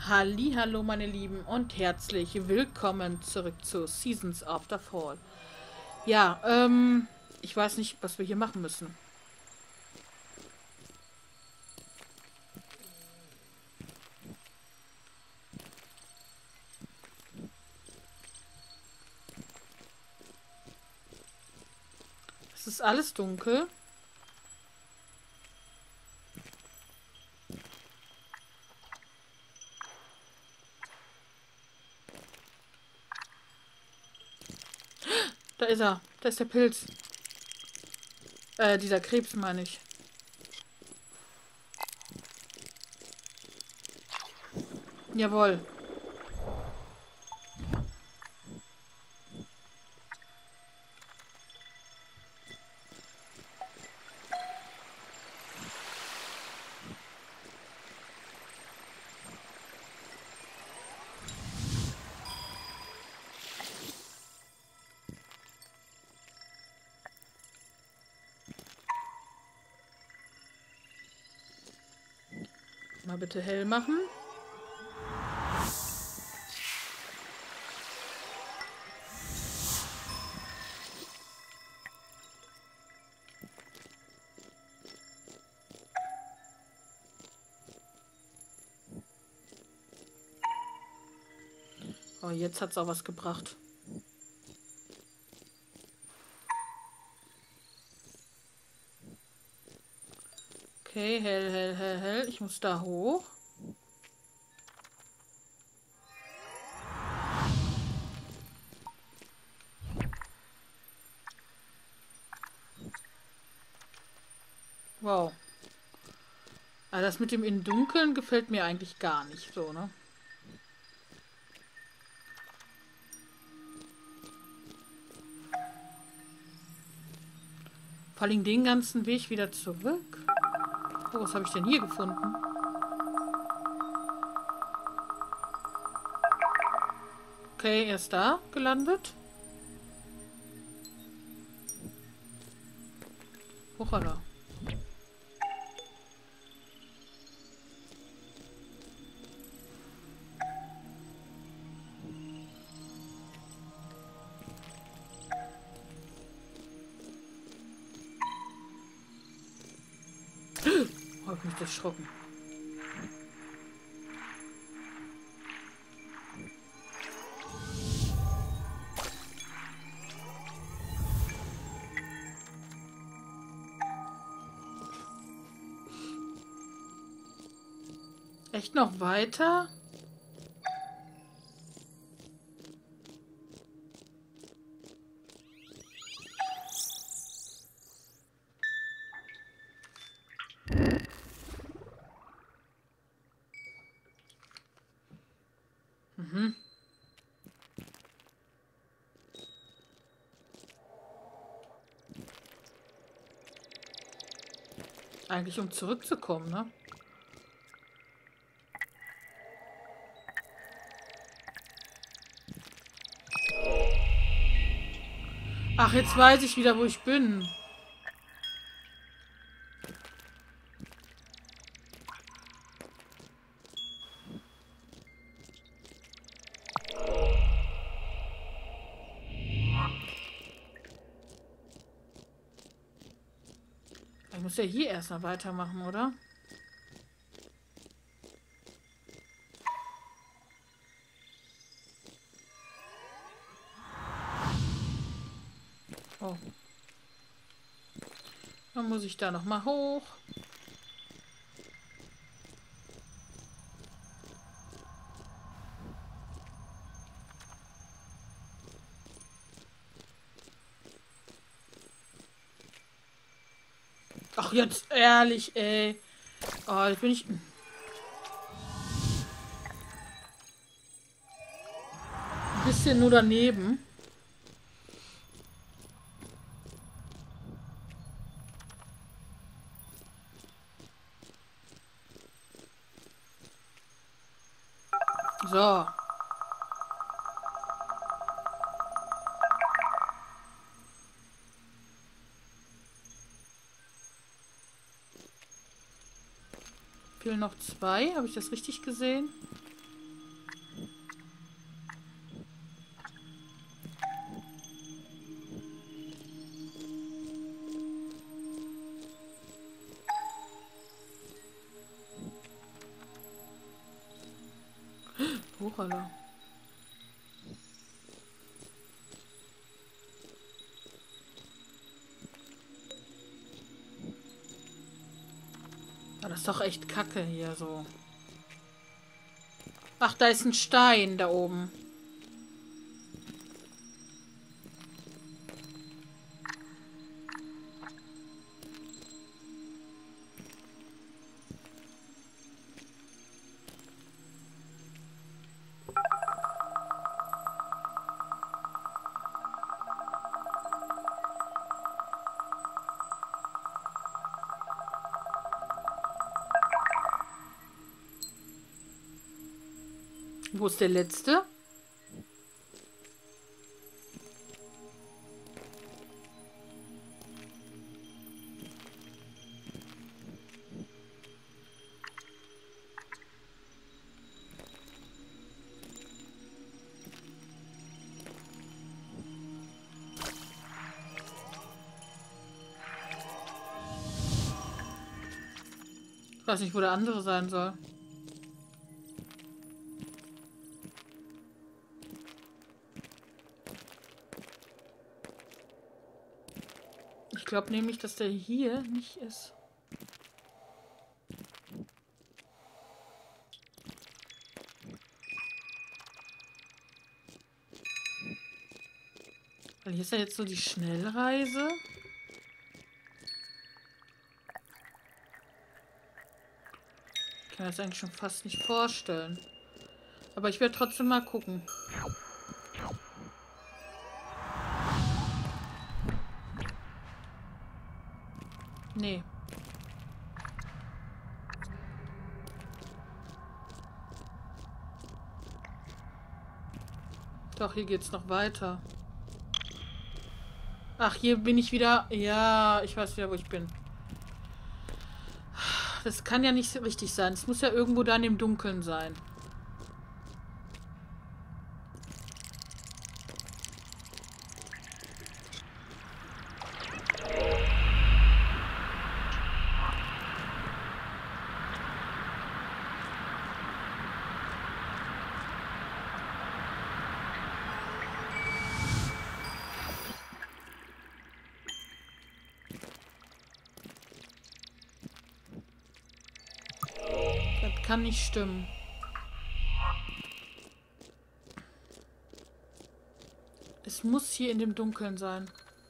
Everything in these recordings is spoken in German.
Hallo meine Lieben und herzlich willkommen zurück zu Seasons After Fall. Ja, ich weiß nicht, was wir hier machen müssen. Es ist alles dunkel. Da ist er. Da ist der Pilz. Dieser Krebs meine ich. Jawohl. Mal bitte hell machen. Oh, jetzt hat es auch was gebracht. Okay, hell. Ich muss da hoch. Wow. Aber das mit dem im Dunkeln gefällt mir eigentlich gar nicht so, ne? Vor allem den ganzen Weg wieder zurück. Oh, was habe ich denn hier gefunden? Okay, er ist da gelandet. Hochala. Oh, hab mich erschrocken. Echt noch weiter? Mhm. Eigentlich um zurückzukommen, ne? Ach, jetzt weiß ich wieder, wo ich bin. Ich muss ja hier erstmal weitermachen, oder? Oh. Dann muss ich da nochmal hoch. Ach, jetzt ehrlich, ey. Oh, jetzt bin ich ein bisschen nur daneben. So. Fehlen noch zwei. Habe ich das richtig gesehen? Hochala. Ah, das ist doch echt kacke hier so. Ach, da ist ein Stein da oben. Wo ist der letzte? Ich weiß nicht, wo der andere sein soll. Ich glaube nämlich, dass der hier nicht ist. Weil hier ist ja jetzt so die Schnellreise. Ich kann das eigentlich schon fast nicht vorstellen. Aber ich werde trotzdem mal gucken. Nee. Doch, hier geht's noch weiter. Ach, hier bin ich wieder. Ja, ich weiß wieder, wo ich bin. Das kann ja nicht richtig sein. Es muss ja irgendwo da in dem Dunkeln sein. Das kann nicht stimmen. Es muss hier in dem Dunkeln sein.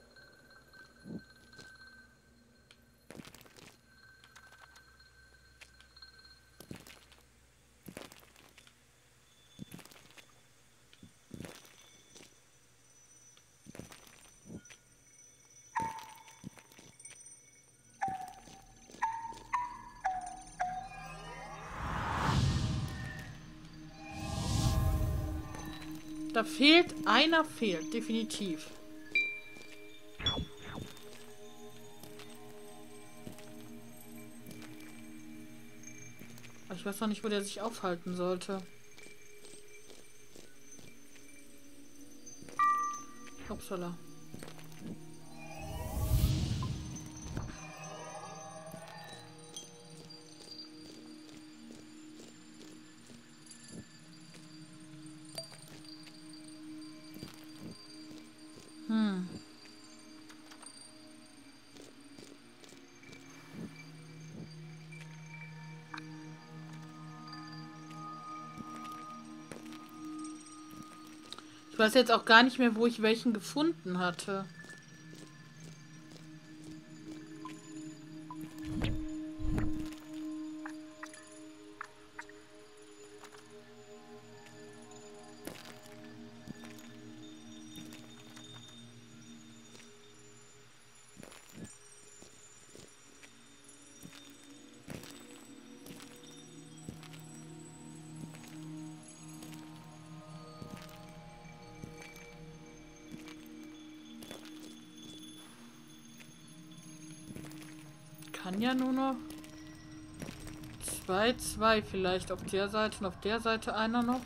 Da fehlt einer, definitiv. Aber ich weiß noch nicht, wo der sich aufhalten sollte. Upsala. Ich weiß jetzt auch gar nicht mehr, wo ich welchen gefunden hatte. Kann ja nur noch 2 vielleicht auf der Seite und auf der Seite einer noch.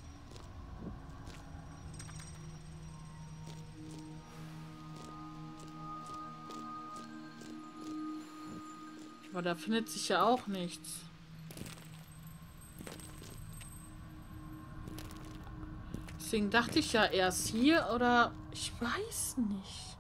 Aber da findet sich ja auch nichts. Deswegen dachte ich ja erst hier oder ich weiß nicht.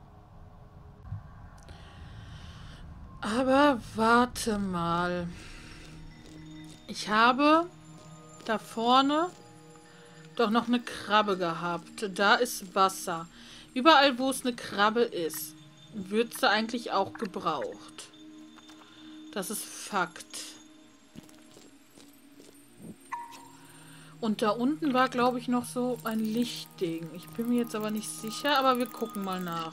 Aber warte mal. Ich habe da vorne doch noch eine Krabbe gehabt. Da ist Wasser. Überall, wo es eine Krabbe ist, wird sie eigentlich auch gebraucht. Das ist Fakt. Und da unten war, glaube ich, noch so ein Lichtding. Ich bin mir jetzt aber nicht sicher, aber wir gucken mal nach.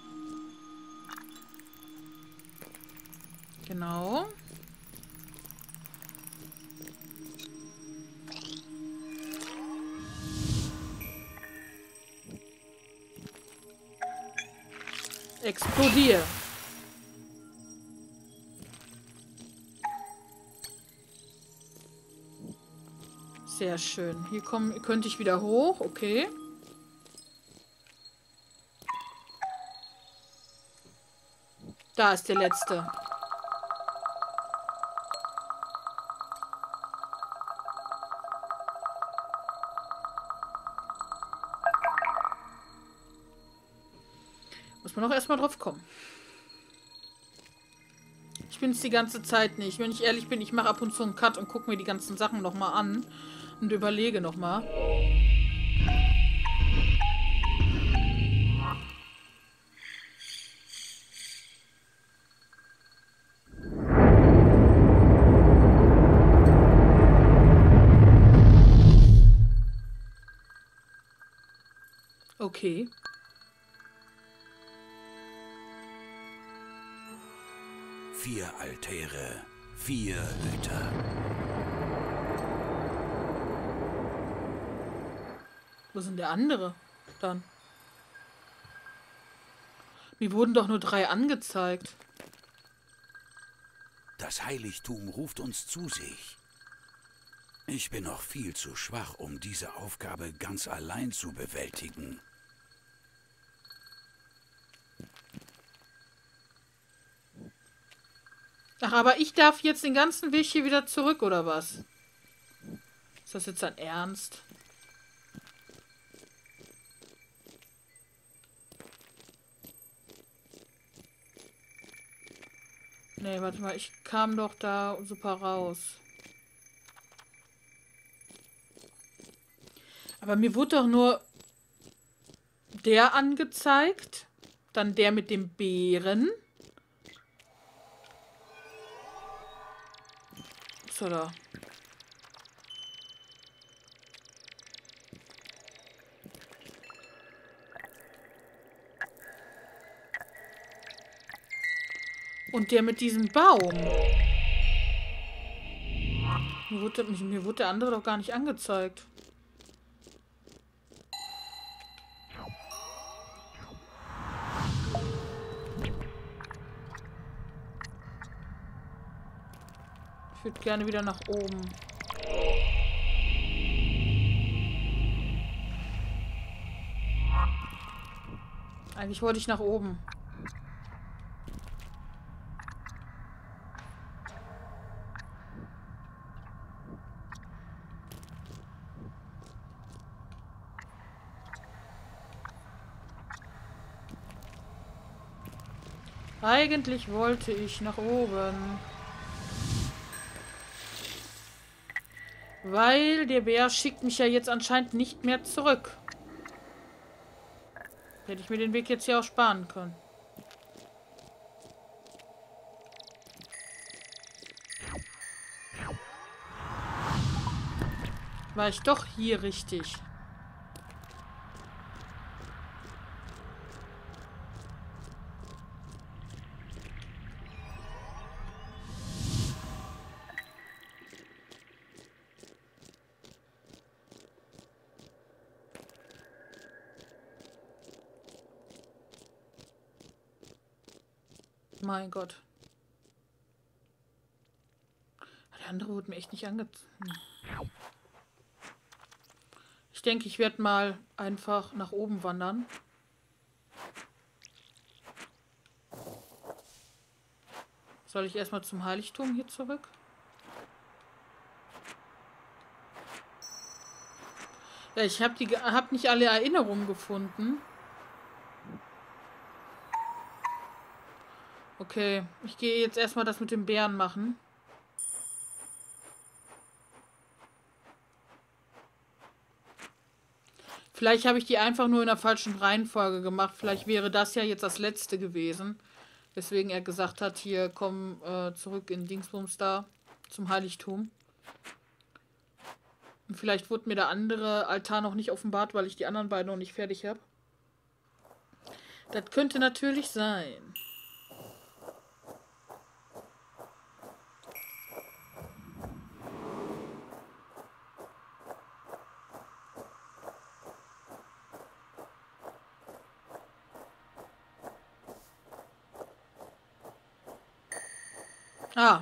Genau. Explodier. Sehr schön. Hier könnte ich wieder hoch. Okay. Da ist der letzte. Muss man auch erstmal drauf kommen. Ich bin es die ganze Zeit nicht. Wenn ich ehrlich bin, ich mache ab und zu einen Cut und gucke mir die ganzen Sachen nochmal an und überlege nochmal. Okay. Vier Altäre, 4 Hüter. Wo sind der andere dann? Mir wurden doch nur 3 angezeigt. Das Heiligtum ruft uns zu sich. Ich bin noch viel zu schwach, um diese Aufgabe ganz allein zu bewältigen. Ach, aber ich darf jetzt den ganzen Weg hier wieder zurück, oder was? Ist das jetzt ein Ernst? Nee, warte mal, ich kam doch da super raus. Aber mir wurde doch nur der angezeigt, dann der mit dem Bären. So, da. Und der mit diesem Baum. Mir wurde der andere doch gar nicht angezeigt. Ich würde gerne wieder nach oben. Eigentlich wollte ich nach oben. Eigentlich wollte ich nach oben. Weil der Bär schickt mich ja jetzt anscheinend nicht mehr zurück. Hätte ich mir den Weg jetzt hier auch sparen können. War ich doch hier richtig. Mein Gott. Der andere wurde mir echt nicht angezogen. Ich denke, ich werde mal einfach nach oben wandern. Soll ich erstmal zum Heiligtum hier zurück? Ja, ich hab nicht alle Erinnerungen gefunden. Okay, ich gehe jetzt erstmal das mit dem Bären machen. Vielleicht habe ich die einfach nur in der falschen Reihenfolge gemacht. Vielleicht wäre das ja jetzt das letzte gewesen. Weswegen er gesagt hat, hier komm zurück in Dingsbums da zum Heiligtum. Und vielleicht wurde mir der andere Altar noch nicht offenbart, weil ich die anderen beiden noch nicht fertig habe. Das könnte natürlich sein. Ah.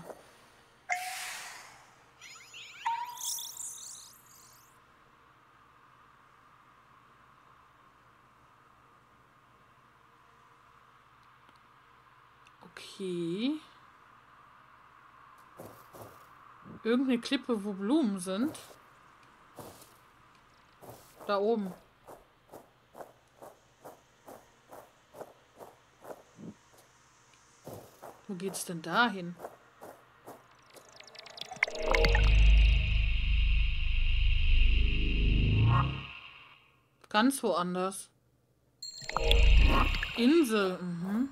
Okay. Irgendeine Klippe, wo Blumen sind. Da oben. Wo geht's denn da hin? Ganz woanders. Insel. Mhm.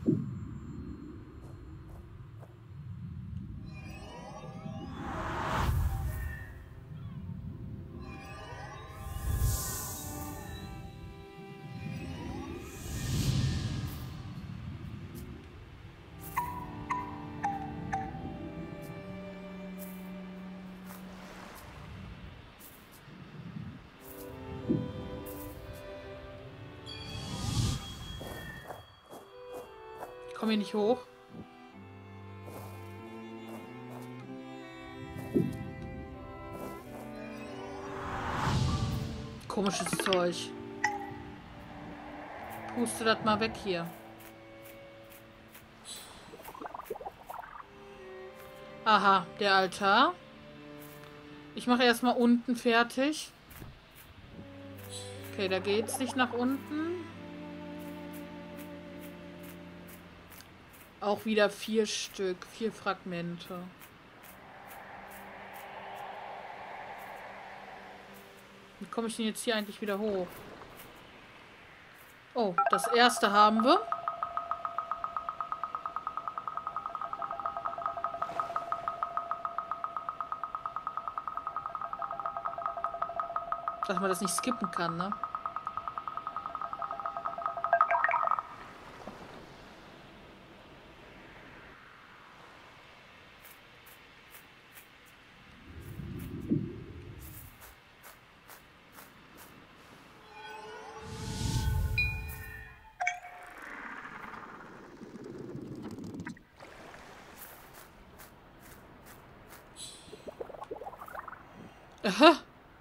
Ich komme hier nicht hoch. Komisches Zeug. Puste das mal weg hier. Aha, der Altar. Ich mache erstmal unten fertig. Okay, da geht's nicht nach unten. Auch wieder 4 Stück, 4 Fragmente. Wie komme ich denn jetzt hier eigentlich wieder hoch? Oh, das erste haben wir. Dass man das nicht skippen kann, ne? Aha.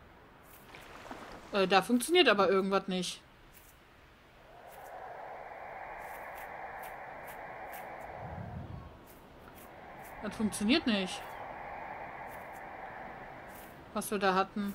Da funktioniert aber irgendwas nicht. Das funktioniert nicht. Was wir da hatten.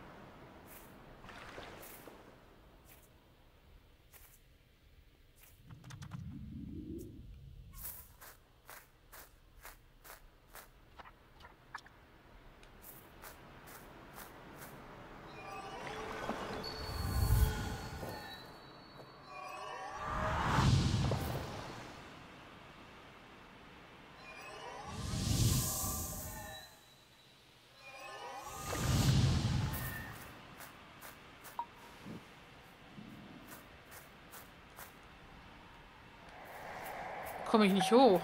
Komme ich nicht hoch.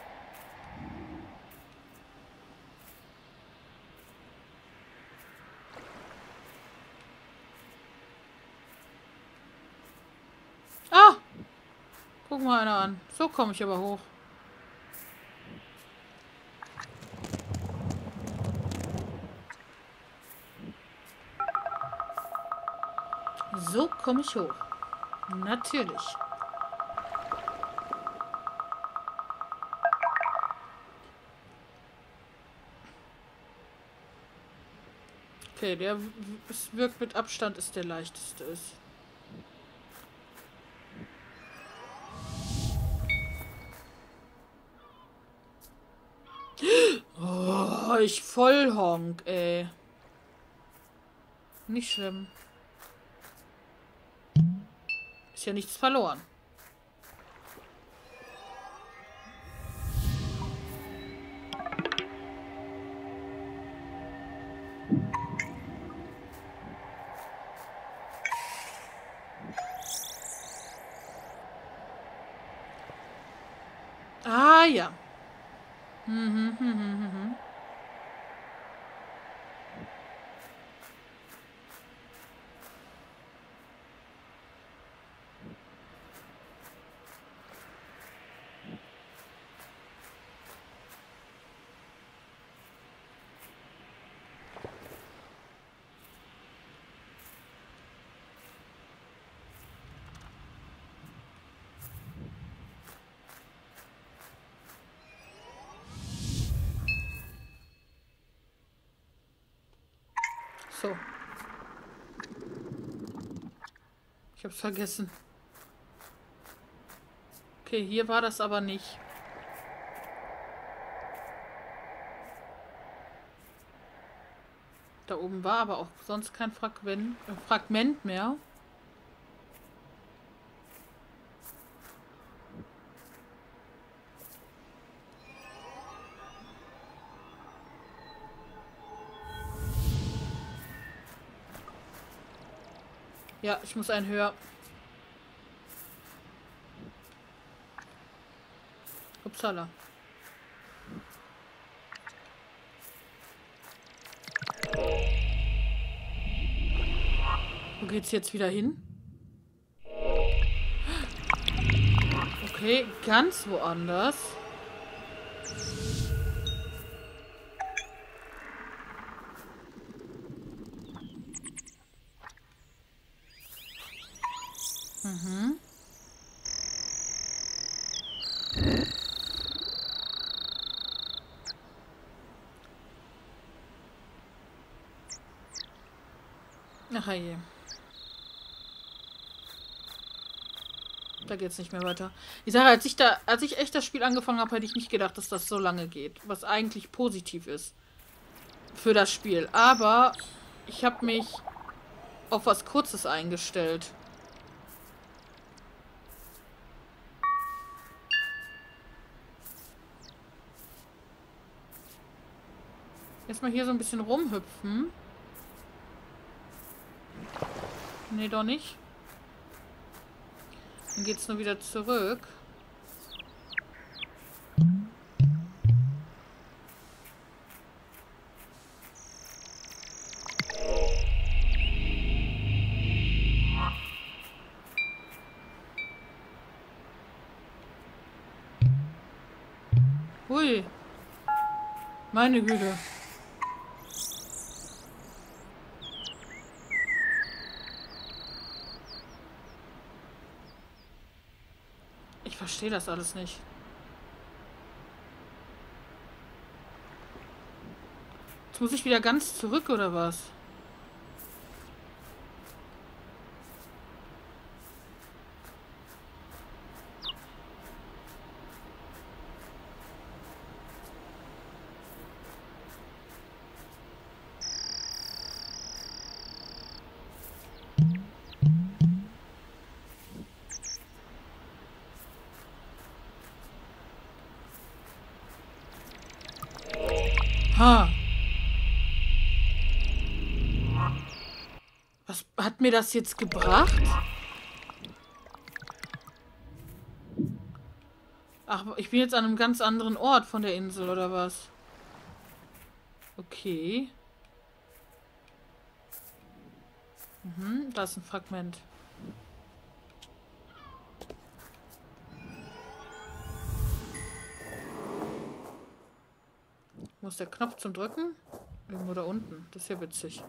Ah! Guck mal einer an. So komme ich aber hoch. So komme ich hoch. Natürlich. Okay, es wirkt mit Abstand, ist der leichteste ist. Oh, ich Vollhonk, ey. Nicht schlimm. Ist ja nichts verloren. Ah, ja. So. Ich hab's vergessen. Okay, hier war das aber nicht. Da oben war aber auch sonst kein Fragment mehr. Ja, ich muss einen höher. Upsala. Wo geht's jetzt wieder hin? Okay, ganz woanders. Mhm. Ach je. Da geht's nicht mehr weiter. Ich sage, als ich echt das Spiel angefangen habe, hätte ich nicht gedacht, dass das so lange geht. Was eigentlich positiv ist. Für das Spiel. Aber ich habe mich auf was Kurzes eingestellt. Erstmal hier so ein bisschen rumhüpfen. Nee, doch nicht. Dann geht's nur wieder zurück. Hui. Meine Güte. Ich verstehe das alles nicht. Jetzt muss ich wieder ganz zurück, oder was? Ha. Was hat mir das jetzt gebracht? Ach, ich bin jetzt an einem ganz anderen Ort von der Insel, oder was? Okay. Mhm, da ist ein Fragment. Wo ist der Knopf zum Drücken? Irgendwo da unten. Das ist ja witzig.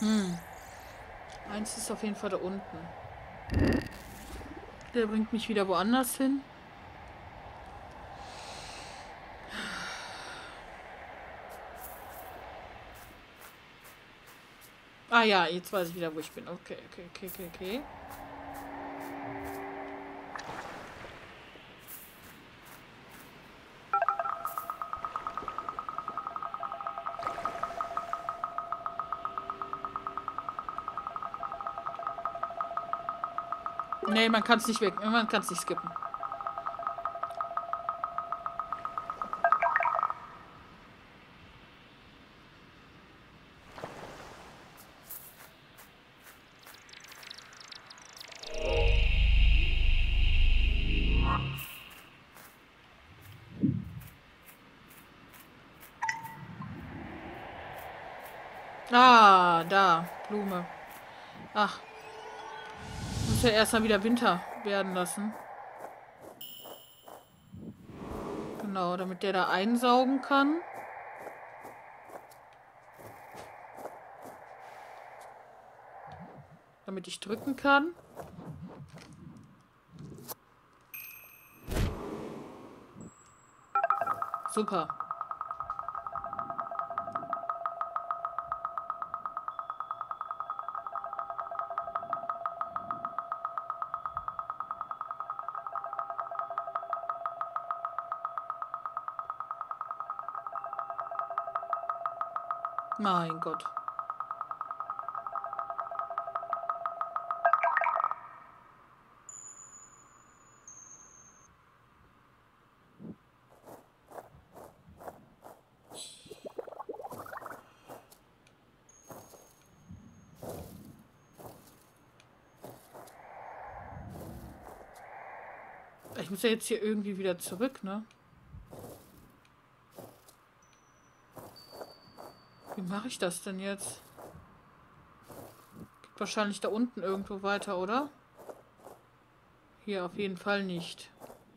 Eins ist auf jeden Fall da unten. Der bringt mich wieder woanders hin. Ah ja, jetzt weiß ich wieder, wo ich bin. Okay. Nee, man kann es nicht weg. Man kann es nicht skippen. Ah, da. Blume. Ach. Muss ja erstmal wieder Winter werden lassen. Genau, damit der da einsaugen kann. Damit ich drücken kann. Super. Mein Gott. Ich muss ja jetzt hier irgendwie wieder zurück, ne? Wie mache ich das denn jetzt? Geht wahrscheinlich da unten irgendwo weiter, oder? Hier auf jeden Fall nicht.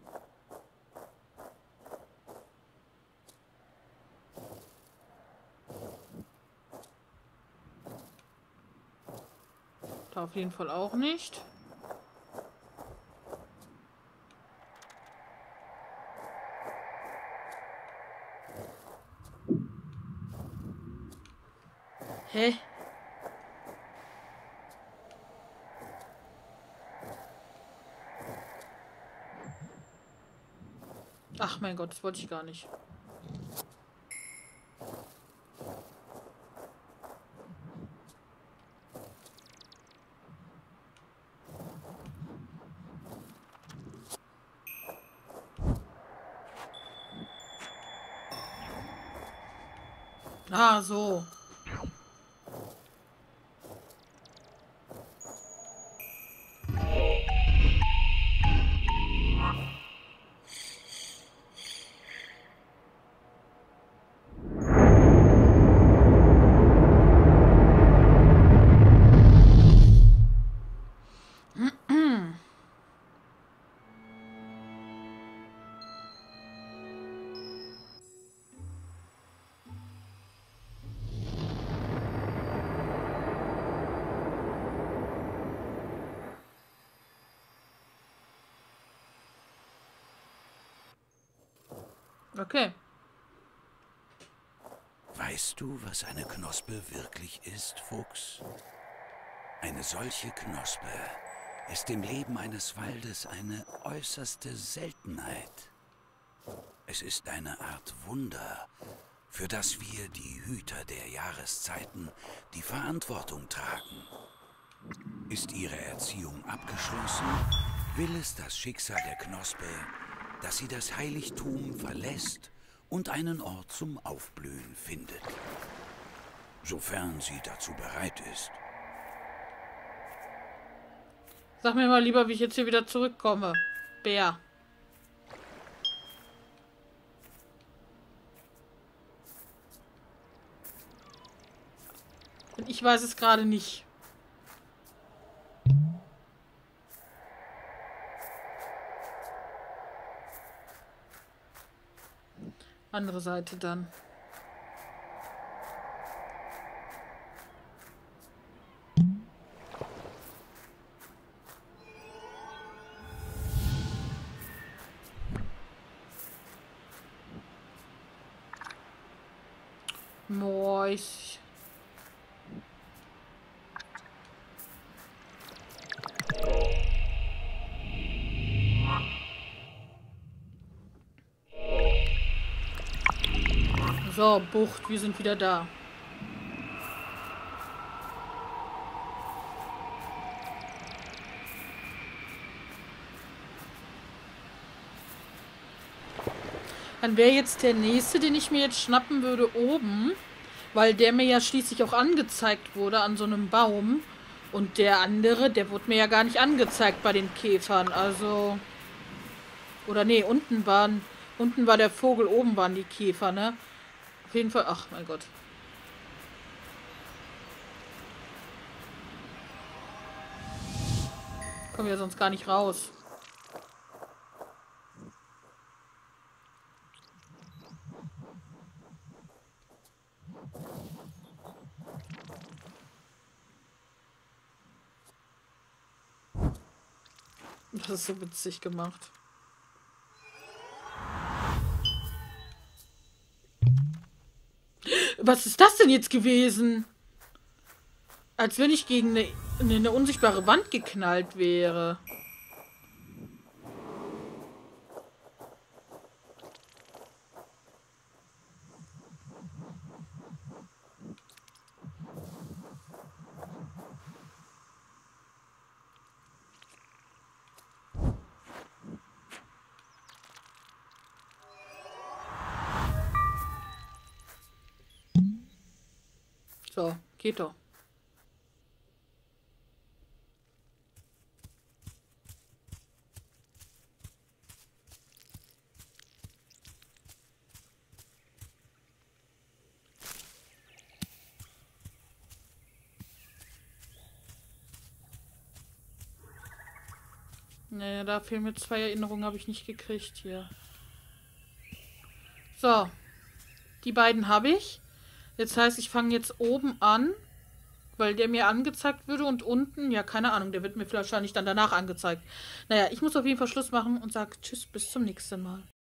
Da auf jeden Fall auch nicht. Hä? Ach mein Gott, das wollte ich gar nicht. Ah, so. Okay. Weißt du, was eine Knospe wirklich ist, Fuchs? Eine solche Knospe ist im Leben eines Waldes eine äußerste Seltenheit. Es ist eine Art Wunder, für das wir, die Hüter der Jahreszeiten, die Verantwortung tragen. Ist ihre Erziehung abgeschlossen, will es das Schicksal der Knospe, dass sie das Heiligtum verlässt und einen Ort zum Aufblühen findet. Sofern sie dazu bereit ist. Sag mir mal lieber, wie ich jetzt hier wieder zurückkomme. Bär. Und ich weiß es gerade nicht. Andere Seite dann. Mäus. So, Bucht, wir sind wieder da. Dann wäre jetzt der nächste, den ich mir jetzt schnappen würde, oben. Weil der mir ja schließlich auch angezeigt wurde an so einem Baum. Und der andere, der wurde mir ja gar nicht angezeigt bei den Käfern. Also... Oder nee, unten war der Vogel, oben waren die Käfer, ne? Auf jeden Fall... Ach, mein Gott. Kommen wir sonst gar nicht raus. Das ist so witzig gemacht. Was ist das denn jetzt gewesen? Als wenn ich gegen eine unsichtbare Wand geknallt wäre. So, geht doch. Naja, da fehlen mir 2 Erinnerungen, habe ich nicht gekriegt hier. So. Die beiden habe ich. Jetzt heißt, ich fange jetzt oben an, weil der mir angezeigt würde und unten, ja, keine Ahnung, der wird mir wahrscheinlich dann danach angezeigt. Naja, ich muss auf jeden Fall Schluss machen und sage tschüss, bis zum nächsten Mal.